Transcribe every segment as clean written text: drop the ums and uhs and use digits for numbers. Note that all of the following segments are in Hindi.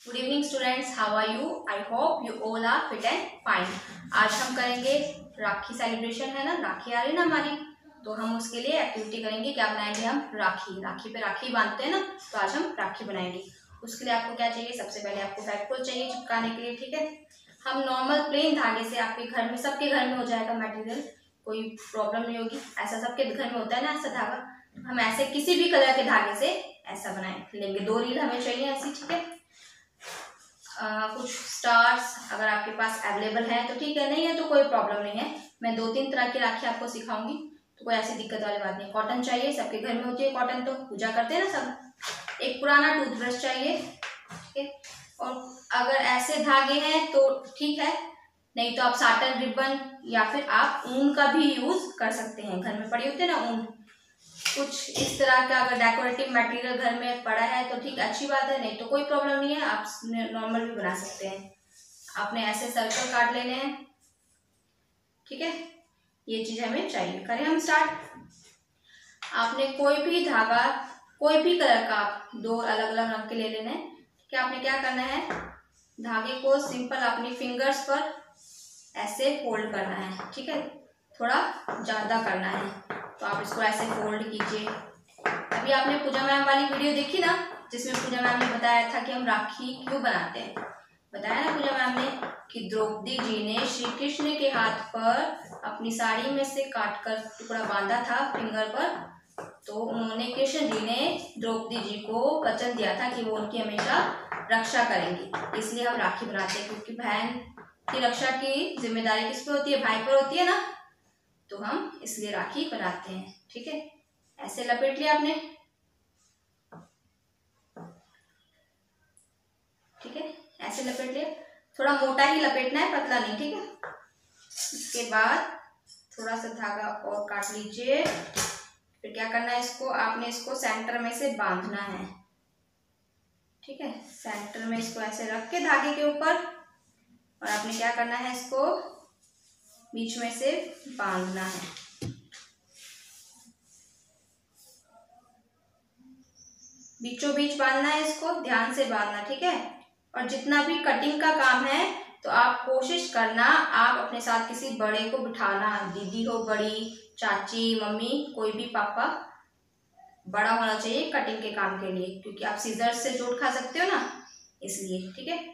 Good evening students, how are you? I hope you all are fit and fine. आज हम करेंगे राखी सेलिब्रेशन है ना, राखी आ रही है ना हमारी, तो हम उसके लिए एक्टिविटी करेंगे। क्या बनाएंगे हम? राखी। राखी पे राखी बांधते हैं ना, तो आज हम राखी बनाएंगे। उसके लिए आपको क्या चाहिए? सबसे पहले आपको फेविकोल चाहिए चिपकाने के लिए, ठीक है। हम नॉर्मल प्लेन धागे से, आपके घर में, सबके घर में हो जाएगा मटेरियल, कोई प्रॉब्लम नहीं होगी। ऐसा सबके घर में होता है ना ऐसा धागा, हम ऐसे किसी भी कलर के धागे से ऐसा बनाए लेंगे। 2 रील हमें चाहिए ऐसी, ठीक है। कुछ स्टार्स अगर आपके पास अवेलेबल है तो ठीक है, नहीं है तो कोई प्रॉब्लम नहीं है। मैं 2-3 तरह की राखी आपको सिखाऊंगी, तो कोई ऐसी दिक्कत वाली बात नहीं। कॉटन चाहिए, सबके घर में होती है कॉटन, तो पूजा करते हैं ना सब। एक पुराना टूथब्रश चाहिए, ठीक है। और अगर ऐसे धागे हैं तो ठीक है, नहीं तो आप साटन रिबन या फिर आप ऊन का भी यूज कर सकते हैं। घर में पड़ी होती है ना ऊन, कुछ इस तरह का अगर डेकोरेटिव मटेरियल घर में पड़ा है तो ठीक, अच्छी बात है, नहीं तो कोई प्रॉब्लम नहीं है, आप नॉर्मल भी बना सकते हैं। आपने ऐसे सर्कल काट लेने हैं, ठीक है। ये चीज हमें चाहिए। करें हम स्टार्ट। आपने कोई भी धागा, कोई भी कलर का 2 अलग अलग रंग के ले लेने हैं, ठीक है। आपने क्या करना है, धागे को सिंपल अपनी फिंगर्स पर ऐसे फोल्ड करना है, ठीक है। थोड़ा ज्यादा करना है, तो आप इसको ऐसे फोल्ड कीजिए। अभी आपने पूजा मैम वाली वीडियो देखी ना, जिसमें पूजा मैम ने बताया था कि हम राखी क्यों बनाते हैं। बताया ना पूजा मैम ने कि द्रौपदी जी ने श्री कृष्ण के हाथ पर अपनी साड़ी में से काटकर टुकड़ा बांधा था फिंगर पर, तो उन्होंने कृष्ण जी ने द्रौपदी जी को वचन दिया था कि वो उनकी हमेशा रक्षा करेंगे। इसलिए हम राखी बनाते हैं, क्योंकि बहन की रक्षा की जिम्मेदारी किस पे होती है? भाई पर होती है ना, तो हम इसलिए राखी बनाते हैं, ठीक है। ऐसे लपेट लिया आपने, ठीक है, ऐसे लपेट लिया। थोड़ा मोटा ही लपेटना है, पतला नहीं, ठीक है। इसके बाद थोड़ा सा धागा और काट लीजिए। फिर क्या करना है, इसको आपने इसको सेंटर में से बांधना है, ठीक है। सेंटर में इसको ऐसे रख के धागे के ऊपर, और आपने क्या करना है, इसको बीच में से बांधना है। बीचों बीच बांधना है, इसको ध्यान से बांधना, ठीक है। और जितना भी कटिंग का काम है, तो आप कोशिश करना आप अपने साथ किसी बड़े को बिठाना, दीदी हो बड़ी, चाची, मम्मी, कोई भी, पापा, बड़ा होना चाहिए कटिंग के काम के लिए, क्योंकि आप सीजर से चोट खा सकते हो ना, इसलिए, ठीक है।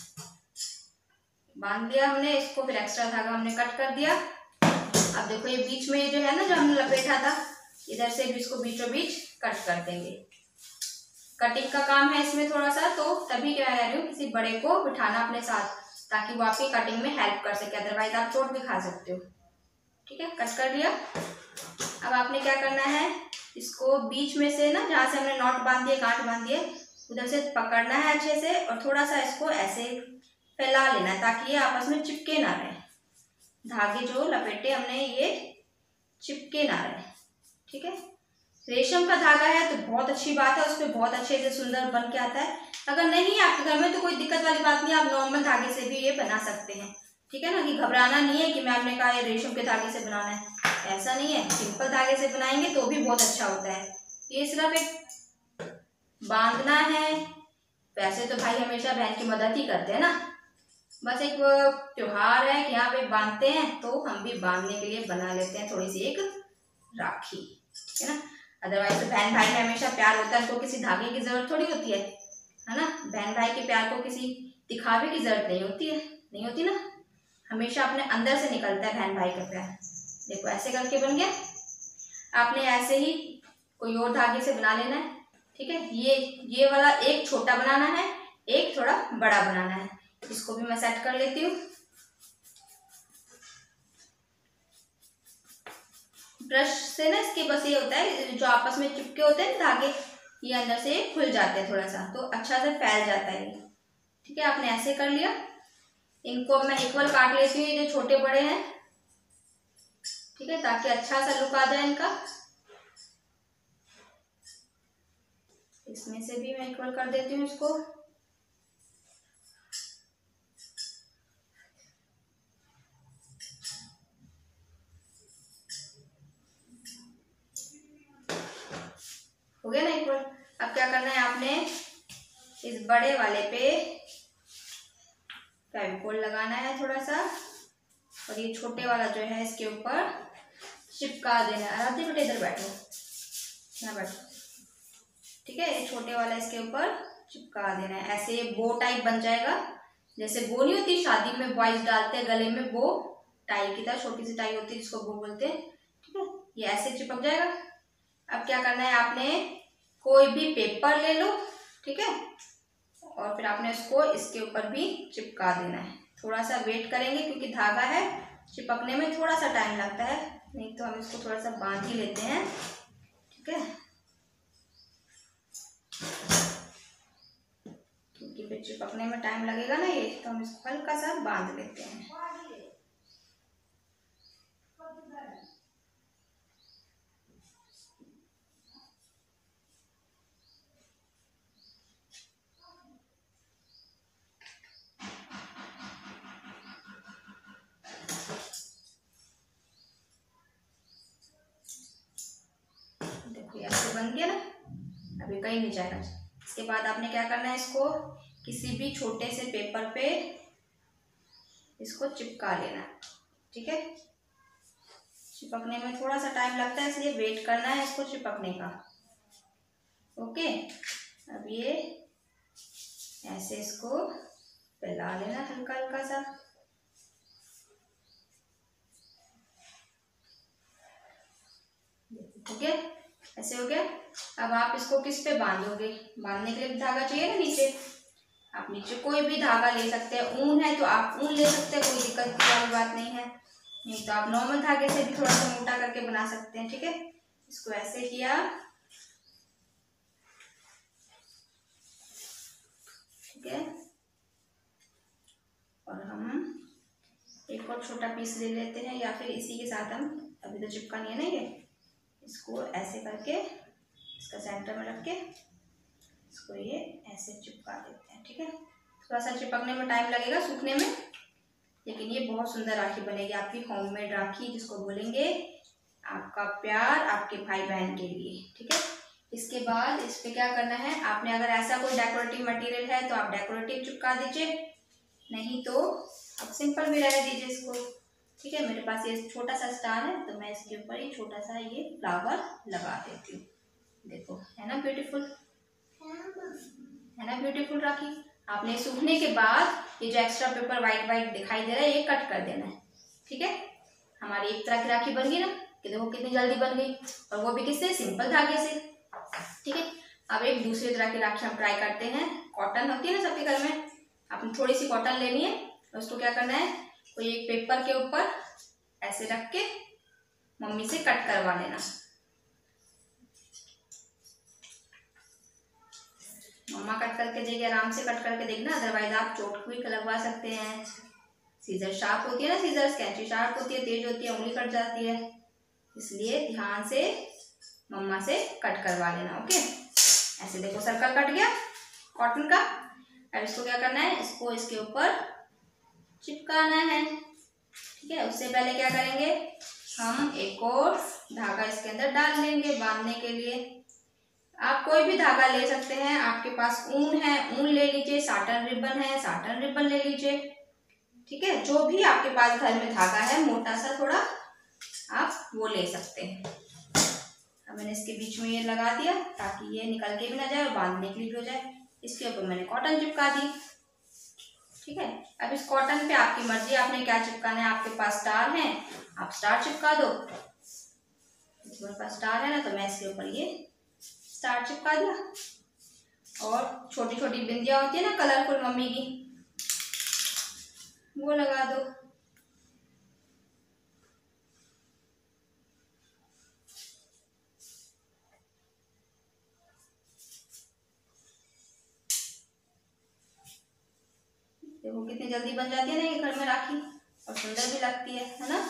बांध दिया हमने इसको, फिर एक्स्ट्रा धागा हमने कट कर दिया। अब देखो ये बीच में जो है ना, जो हमने लपेटा था, इधर से भी इसको बीचों बीच कट कर देंगे। कटिंग का काम है इसमें थोड़ा सा, तो तभी क्या कह रही हूँ, किसी बड़े को बिठाना अपने साथ, ताकि वो आपकी कटिंग में हेल्प कर सके, अदरवाइज आप चोट भी खा सकते हो, ठीक है। कट कर लिया। अब आपने क्या करना है, इसको बीच में से ना, जहाँ से हमने नॉट बांध दिए, गांठ बांध दिए, उधर से पकड़ना है अच्छे से, और थोड़ा सा इसको ऐसे फैला लेना है, ताकि ये आपस में चिपके ना रहे। धागे जो लपेटे हमने ये चिपके ना रहे, ठीक है। रेशम का धागा है तो बहुत अच्छी बात है, उस पर बहुत अच्छे से सुंदर बन के आता है। अगर नहीं है आपके घर में तो कोई दिक्कत वाली बात नहीं, आप नॉर्मल धागे से भी ये बना सकते हैं, ठीक है ना। कि घबराना नहीं है कि मैम ने कहा ये रेशम के धागे से बनाना है, ऐसा नहीं है। सिंपल धागे से बनाएंगे तो भी बहुत अच्छा होता है। ये सिर्फ एक बांधना है। वैसे तो भाई हमेशा बहन की मदद ही करते हैं ना, बस एक त्योहार है कि यहाँ पे बांधते हैं, तो हम भी बांधने के लिए बना लेते हैं थोड़ी सी एक राखी, ठीक है ना। अदरवाइज तो बहन भाई में हमेशा प्यार होता है, उनको किसी धागे की जरूरत थोड़ी होती है ना। बहन भाई के प्यार को किसी दिखावे की जरूरत नहीं होती है, नहीं होती ना, हमेशा अपने अंदर से निकलता है बहन भाई का प्यार। देखो ऐसे करके बन गया। आपने ऐसे ही कोई और धागे से बना लेना है, ठीक है। ये वाला एक छोटा बनाना है, एक थोड़ा बड़ा बनाना है। इसको भी मैं सेट कर लेती हूँ। ब्रश से ना इसके बस ये होता है, जो आपस में चिपके होते हैं धागे, ये अंदर से खुल जाते हैं थोड़ा सा, तो अच्छा से फैल जाता है, ठीक है। आपने ऐसे कर लिया। इनको मैं इक्वल काट लेती हूँ, ये जो छोटे बड़े हैं, ठीक है, ताकि अच्छा सा लुक आ जाए इनका। इसमें से भी मैं इक्वल कर देती हूँ इसको। हो गया ना इक्वल। अब क्या करना है, आपने इस बड़े वाले पे फेविकोल लगाना है थोड़ा सा, और ये छोटे वाला जो है इसके ऊपर चिपका देना है। आराध्या बेटा इधर बैठो, यहाँ बैठो, ठीक है। ये छोटे वाला इसके ऊपर चिपका देना है। ऐसे बो टाइप बन जाएगा, जैसे बो नहीं होती शादी में बॉयज डालते हैं गले में, बो टाई की तरह छोटी सी टाई होती है जिसको बो बोलते हैं, ठीक है। ये ऐसे चिपक जाएगा। अब क्या करना है, आपने कोई भी पेपर ले लो, ठीक है, और फिर आपने इसको इसके ऊपर भी चिपका देना है। थोड़ा सा वेट करेंगे क्योंकि धागा है, चिपकने में थोड़ा सा टाइम लगता है, नहीं तो हम इसको थोड़ा सा बांध ही लेते हैं, ठीक है, क्योंकि फिर चिपकने में टाइम लगेगा ना ये, तो हम इसको हल्का सा बांध लेते हैं। ऐसे बन गया ना, अभी कहीं नहीं जाएगा। इसके बाद आपने क्या करना है, इसको किसी भी छोटे से पेपर पे इसको चिपका लेना, ठीक है। चिपकने में थोड़ा सा टाइम लगता है, इसलिए वेट करना है इसको चिपकने का, ओके। अब ये ऐसे इसको फैला लेना हल्का हल्का सा, ठीक है, ऐसे हो गया। अब आप इसको किस पे बांधोगे, बांधने के लिए धागा चाहिए ना नीचे, आप नीचे कोई भी धागा ले सकते हैं। ऊन है तो आप ऊन ले सकते हैं, कोई दिक्कत की वाली बात नहीं है, नहीं तो आप नॉर्मल धागे से भी थोड़ा सा मोटा करके बना सकते हैं, ठीक है। इसको ऐसे किया, ठीक है, और हम एक और छोटा पीस ले लेते हैं, या फिर इसी के साथ हम, अभी तो चिपका नहीं है ना ये, इसको ऐसे करके इसका सेंटर में रख के इसको ये ऐसे चिपका देते हैं, ठीक है। थोड़ा सा चिपकने में टाइम लगेगा, सूखने में, लेकिन ये बहुत सुंदर राखी बनेगी आपकी, होममेड राखी जिसको बोलेंगे आपका प्यार आपके भाई बहन के लिए, ठीक है। इसके बाद इस पे क्या करना है, आपने अगर ऐसा कोई डेकोरेटिव मटेरियल है तो आप डेकोरेटिव चिपका दीजिए, नहीं तो आप सिंपल भी रहने दीजिए इसको, ठीक है। मेरे पास ये छोटा सा स्टार है तो मैं इसके ऊपर ये छोटा सा ये फ्लावर लगा देती हूँ, देखो है ना ब्यूटीफुल, है ना ब्यूटीफुल राखी। आपने सूखने के बाद ये जो एक्स्ट्रा पेपर वाइट वाइट दिखाई दे रहा है ये कट कर देना है, ठीक है। हमारी एक तरह की राखी बन गई ना, कि देखो कितनी जल्दी बन गई, और वो भी किससे, सिंपल धागे से, ठीक है। अब एक दूसरी तरह की राखी हम ट्राई करते हैं। कॉटन होती है ना सबके घर में, आपने थोड़ी सी कॉटन लेनी है, उसको क्या करना है, कोई एक पेपर के ऊपर ऐसे रख के मम्मी से कट करवा लेना। मम्मा कट करके देगी, आराम से कट करके देखना, अदरवाइज आप चोट भी लगवा सकते हैं। सीजर शार्प होती है ना, सीजर कैंची शार्प होती है, तेज होती है, उंगली कट जाती है, इसलिए ध्यान से मम्मा से कट करवा लेना, ओके। ऐसे देखो सर्कल कट गया कॉटन का। अब इसको क्या करना है, इसको इसके ऊपर चिपकाना है, ठीक है। उससे पहले क्या करेंगे, हम एक और धागा इसके अंदर डाल लेंगे बांधने के लिए। आप कोई भी धागा ले सकते हैं, आपके पास ऊन है ऊन ले लीजिए, साटन रिबन है साटन रिबन ले लीजिए, ठीक है। जो भी आपके पास घर में धागा है मोटा सा थोड़ा, आप वो ले सकते हैं। अब मैंने इसके बीच में ये लगा दिया ताकि ये निकल के भी ना जाए और बांधने के लिए भी हो जाए। इसके ऊपर मैंने कॉटन चिपका दी, ठीक है। अब इस कॉटन पे आपकी मर्जी, आपने क्या चिपकाना है, आपके पास स्टार है आप स्टार चिपका दो, मेरे पास स्टार है ना तो मैं इसके ऊपर ये स्टार चिपका दिया। और छोटी छोटी बिंदियां होती है ना कलरफुल मम्मी की, वो लगा दो, देखो कितनी जल्दी बन जाती है ना ये घर में राखी, और सुंदर भी लगती है ना।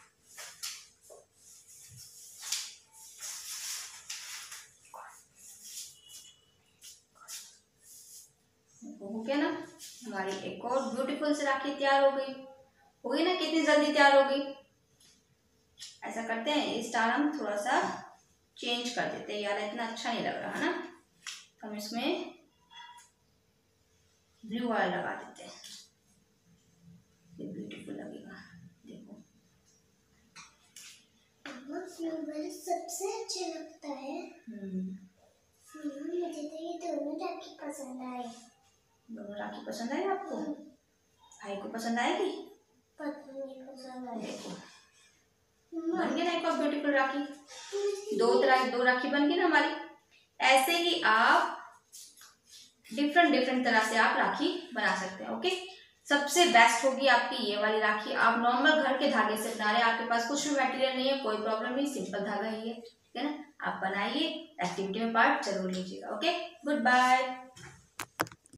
हो गया ना, हमारी एक और ब्यूटीफुल सी राखी तैयार हो गई ना, कितनी जल्दी तैयार हो गई। ऐसा करते हैं, ये स्टार हम थोड़ा सा चेंज कर देते हैं, यार इतना अच्छा नहीं लग रहा है ना, हम इसमें ब्लू वाला लगा देते हैं, मुझे सबसे अच्छा लगता है। मुझे तो ये दोनों राखी पसंद आए। दोनों राखी पसंद आई आपको? भाई को पसंद आएगी? पसंद आए। देखो बन गई ना एक और ब्यूटीफुल राखी। दो राखी बन गई ना हमारी। ऐसे ही आप डिफरेंट तरह से आप राखी बना सकते हैं। ओके, सबसे बेस्ट होगी आपकी ये वाली राखी। आप नॉर्मल घर के धागे से बना रहे हैं, आपके पास कुछ भी मटेरियल नहीं है, कोई प्रॉब्लम नहीं, सिंपल धागा ही है, ठीक है ना। आप बनाइए, एक्टिविटी में पार्ट जरूर लीजिएगा। Okay, good bye.